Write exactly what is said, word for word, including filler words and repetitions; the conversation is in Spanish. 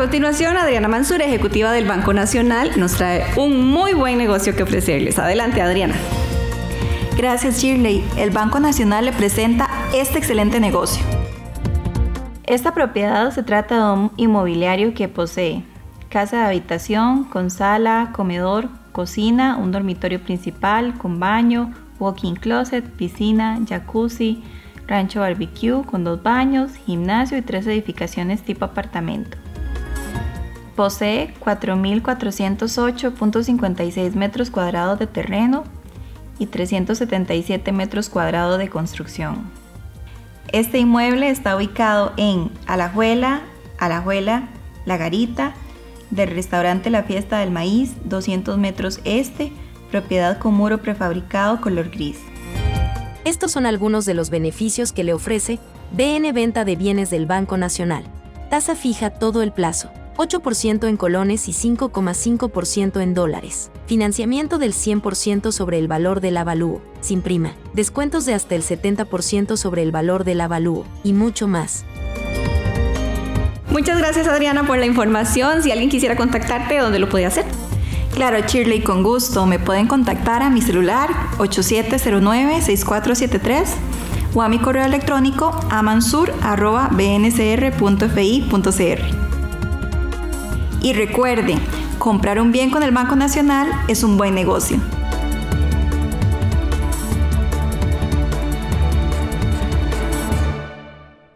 continuación, Adriana Mansur, ejecutiva del Banco Nacional, nos trae un muy buen negocio que ofrecerles. Adelante, Adriana. Gracias, Shirley. El Banco Nacional le presenta este excelente negocio. Esta propiedad se trata de un inmobiliario que posee casa de habitación con sala, comedor, cocina, un dormitorio principal con baño, walk-in closet, piscina, jacuzzi, rancho barbecue con dos baños, gimnasio y tres edificaciones tipo apartamento. Posee cuatro mil cuatrocientos ocho punto cincuenta y seis metros cuadrados de terreno y trescientos setenta y siete metros cuadrados de construcción. Este inmueble está ubicado en Alajuela, Alajuela, La Garita, del restaurante La Fiesta del Maíz, doscientos metros este, propiedad con muro prefabricado color gris. Estos son algunos de los beneficios que le ofrece B N Venta de Bienes del Banco Nacional. Tasa fija todo el plazo, ocho por ciento en colones y cinco coma cinco por ciento en dólares. Financiamiento del cien por ciento sobre el valor del avalúo, sin prima. Descuentos de hasta el setenta por ciento sobre el valor del avalúo, y mucho más. Muchas gracias, Adriana, por la información. Si alguien quisiera contactarte, ¿dónde lo puede hacer? Claro, Shirley, con gusto. Me pueden contactar a mi celular ocho siete cero nueve, seis cuatro siete tres o a mi correo electrónico a mansur arroba b n c r punto f i punto c r. Y recuerden, comprar un bien con el Banco Nacional es un buen negocio.